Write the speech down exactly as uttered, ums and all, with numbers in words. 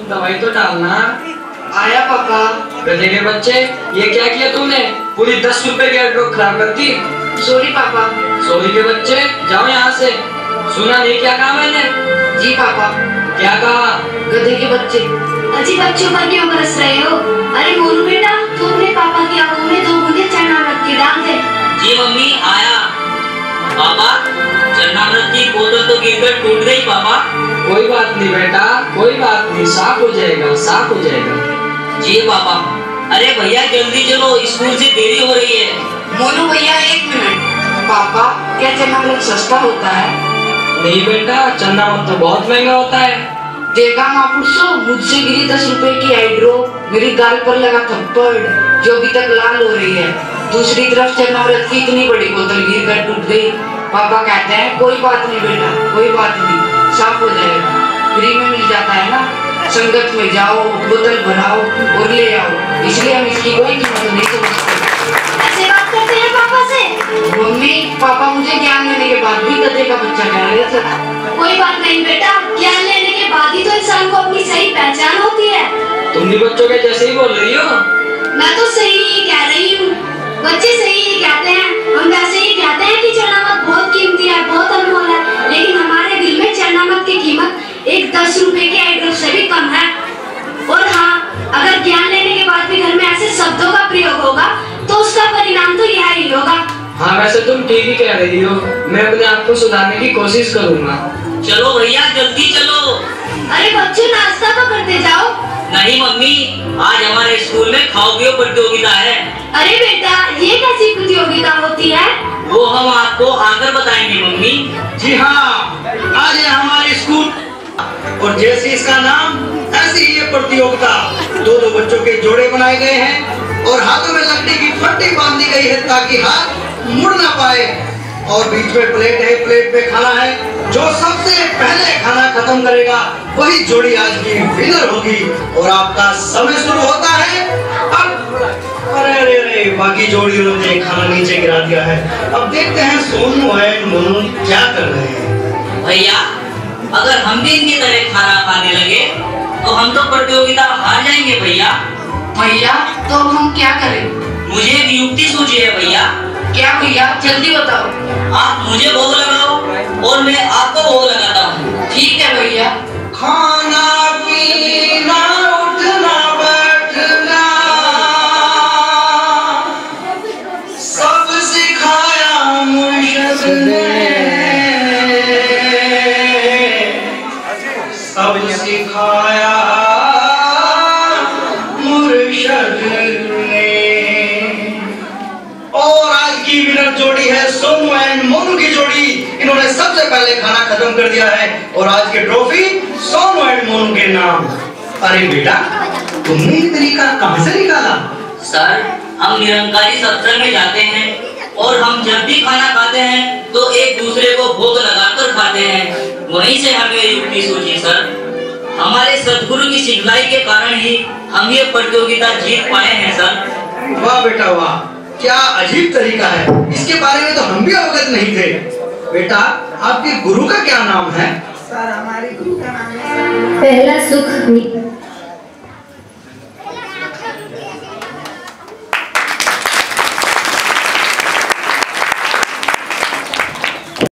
दवाई तो डालना। आया पापा। गधे के बच्चे, ये क्या किया तूने? पूरी दस रुपए की एड्रो खराब कर दी। सॉरी पापा। सॉरी के बच्चे, जाओ यहाँ से। सुना नहीं क्या कहा मैंने? जी पापा। क्या कहा? गधे के बच्चे। अजी बच्चों पर क्यों बरस रहे हो? अरे मोनू बेटा, तू अपने पापा की आंखों में दो बूंदे चरणामृत की डाल दे। जी मम्मी आया। पापा, चरणामृत की बोतल तो गिरकर टूट गई पापा। कोई बात नहीं बेटा, कोई बात नहीं, साफ हो जाएगा, साफ हो जाएगा। जी पापा। अरे भैया जल्दी चलो, स्कूल से देरी हो रही है। मोनू भैया एक मिनट। पापा, क्या चरणामृत सस्ता होता है? नहीं बेटा, चरणामृत तो बहुत महंगा होता है। देखा महापुरुषों, मुझसे गिरी दस रुपए की हाइड्रो, मेरी गाल पर लगा थप्पड़ जो अभी तक लाल हो रही है। दूसरी तरफ चरणामृत की इतनी बड़ी बोतल गिर कर टूट गई। पापा कहते हैं कोई बात नहीं बेटा, कोई बात नहीं, साफ हो जाएगा, फ्री में मिल जाता है ना। संगत में जाओ, बोतल भराओ और ले आओ, इसलिए हम इसकी कोई कीमत नहीं समझते। ऐसे बात करते हैं पापा से? मम्मी, पापा मुझे ज्ञान लेने के बाद भी गधे का बच्चा कह रहे थे। कोई बात नहीं बेटा, ज्ञान लेने के बाद ही तो इंसान को अपनी सही पहचान होती है। तुम भी बच्चों के जैसे ही बोल रही हो। मैं तो सही ही कह रही हूँ, बच्चे सही ही कहते हैं। हम वैसे ही कहते हैं कि चरणामृत बहुत कीमती है, बहुत अनमोल है, लेकिन हमारे दिल में चरणामृत की कीमत एक दस रुपए के आइटम से भी कम है। और हाँ, अगर ज्ञान लेने के बाद भी घर में ऐसे शब्दों का प्रयोग होगा तो उसका परिणाम तो यह ही होगा। हाँ वैसे तुम ठीक ही कह रही हो, मैं अपने आप को सुधारने की कोशिश करूँगा। चलो भैया जल्दी चलो। अरे बच्चों, नाश्ता तो करते जाओ। नहीं मम्मी, आज हमारे स्कूल में खाओ पियो प्रतियोगिता है। अरे बेटा, ये कैसी प्रतियोगिता होती है? वो हम आपको आकर बताएंगे मम्मी। जी हाँ, आज है हमारे स्कूल और जैसे इसका नाम ऐसी ही ये प्रतियोगिता। दो दो बच्चों के जोड़े बनाए गए हैं और हाथों में लकड़ी की फट्टी बांधी गई है ताकि हाथ मुड़ ना पाए। और बीच में प्लेट है, प्लेट पे खाना है। जो सबसे पहले खाना खत्म करेगा वही जोड़ी आज की विनर होगी। और आपका समय शुरू होता है अब। अरे अरे अरे, बाकी जोड़ियों ने खाना नीचे गिरा दिया है। अब देखते हैं सोनू है मोनू क्या कर रहे हैं। भैया, अगर हम भी इनकी तरह खाना खाने लगे तो हम तो प्रतियोगिता हार जाएंगे भैया। भैया, तो हम क्या करें? मुझे एक युक्ति सूझी है भैया। क्या भैया, जल्दी बताओ। आप मुझे भोग लगाओ और मैं आपको भोग लगाता हूँ। ठीक है भैया। खाना पीना उठना बैठना सब सिखाया मुर्शिद ने, सब सिखाया मुर्शिद ने। और आज की विनर जोड़ी है सोनू एंड मोनू की जोड़ी। इन्होंने सबसे पहले खाना खत्म कर दिया है और आज की ट्रॉफी सोनू एंड मोनू के नाम। अरे बेटा, तुमने ये तरीका कहां से निकाला? सर, हम निरंकारी सत्संग में जाते हैं और हम जब भी खाना खाते हैं तो एक दूसरे को भोग लगाकर खाते हैं। वहीं से हमें युक्ति सूझी सर। हमारे सद्गुरु की सिखलाई के कारण ही हम ये प्रतियोगिता जीत पाए हैं सर। वाह बेटा वाह, क्या अजीब तरीका है, इसके बारे में तो हम भी अवगत नहीं थे। बेटा, आपके गुरु का क्या नाम है? सर, हमारे गुरु का नाम है पहला सुख।